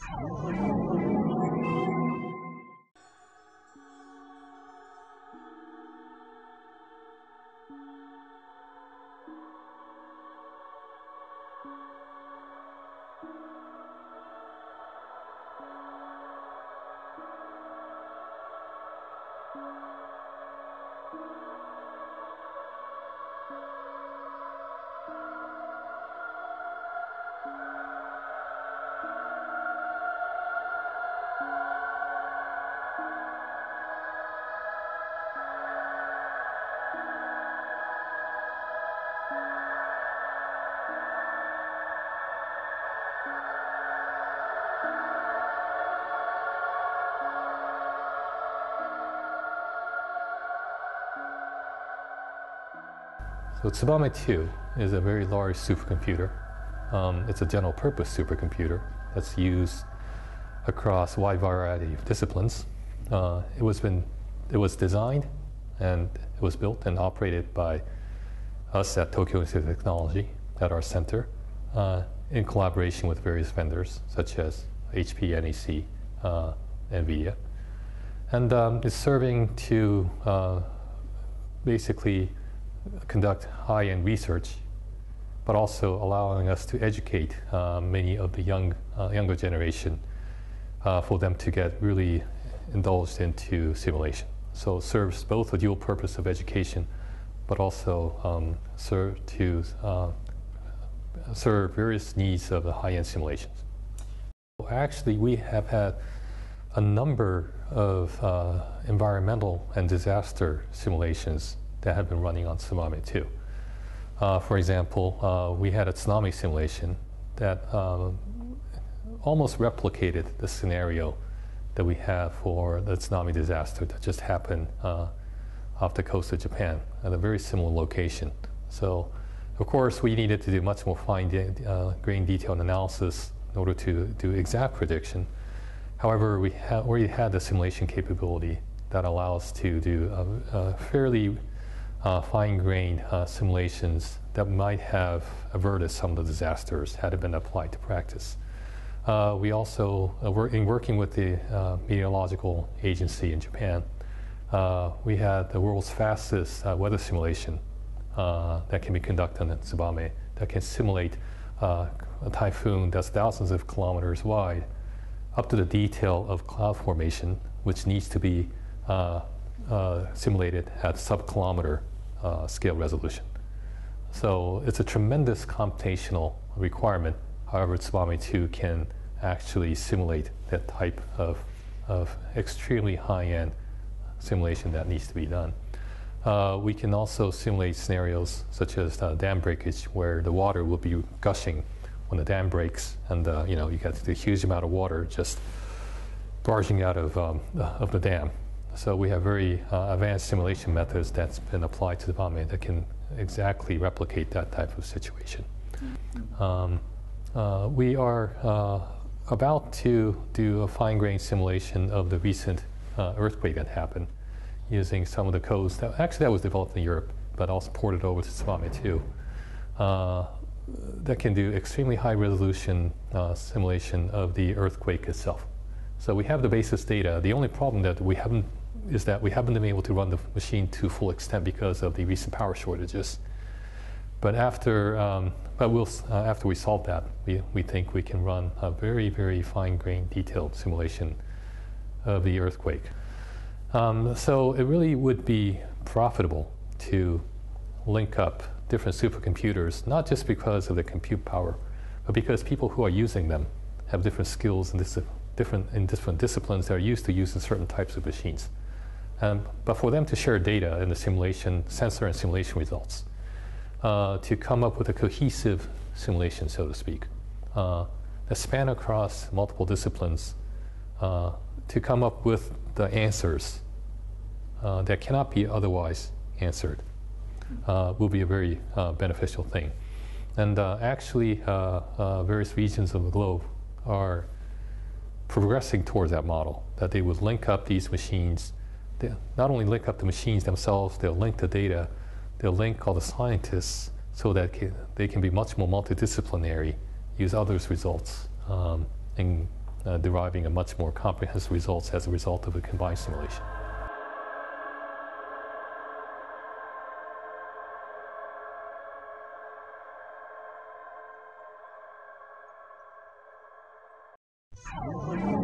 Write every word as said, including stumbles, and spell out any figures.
So Tsubame two is a very large supercomputer. Um, it's a general purpose supercomputer that's used across a wide variety of disciplines. Uh, it was been, it was designed and it was built and operated by us at Tokyo Institute of Technology at our center uh, in collaboration with various vendors such as H P, N E C, uh, NVIDIA. And um, it's serving to uh, basically conduct high-end research, but also allowing us to educate uh, many of the young, uh, younger generation uh, for them to get really indulged into simulation. So it serves both a dual purpose of education, but also um, serve to uh, serve various needs of the high-end simulations. Actually, we have had a number of uh, environmental and disaster simulations that have been running on Tsubame two. Uh, for example, uh, we had a tsunami simulation that uh, almost replicated the scenario that we have for the tsunami disaster that just happened uh, off the coast of Japan at a very similar location. So, of course, we needed to do much more fine-grained uh, detailed analysis in order to do exact prediction. However, we ha already had the simulation capability that allows to do a, a fairly uh, fine-grained uh, simulations that might have averted some of the disasters had it been applied to practice. Uh, we also, uh, were in working with the uh, meteorological agency in Japan, uh, we had the world's fastest uh, weather simulation uh, that can be conducted in Tsubame that can simulate uh, a typhoon that's thousands of kilometers wide up to the detail of cloud formation, which needs to be uh, uh, simulated at sub-kilometer uh, scale resolution. So it's a tremendous computational requirement. However, Tsubame two can actually simulate that type of, of extremely high-end simulation that needs to be done. Uh, we can also simulate scenarios such as uh, dam breakage, where the water will be gushing when the dam breaks, and uh, you know, you get the huge amount of water just barging out of, um, of the dam. So we have very uh, advanced simulation methods that's been applied to Tsubame that can exactly replicate that type of situation. Mm-hmm. um, uh, we are uh, about to do a fine-grained simulation of the recent uh, earthquake that happened using some of the codes that actually that was developed in Europe, but also ported over to Tsubame two. Uh, that can do extremely high resolution uh, simulation of the earthquake itself. So we have the basis data. The only problem that we haven't is that we haven't been able to run the machine to full extent because of the recent power shortages. But after, um, but we'll, uh, after we solve that, we, we think we can run a very, very fine-grained, detailed simulation of the earthquake. Um, so it really would be profitable to link up different supercomputers, not just because of the compute power, but because people who are using them have different skills and dis different, in different disciplines that are used to using certain types of machines. Um, but for them to share data in the simulation, sensor and simulation results, uh, to come up with a cohesive simulation, so to speak, uh, that span across multiple disciplines, uh, to come up with the answers uh, that cannot be otherwise answered. Uh, will be a very uh, beneficial thing. And uh, actually, uh, uh, various regions of the globe are progressing towards that model, that they would link up these machines. They not only link up the machines themselves, they'll link the data, they'll link all the scientists so that can, they can be much more multidisciplinary, use others' results, um, and uh, deriving a much more comprehensive results as a result of a combined simulation. Thank you.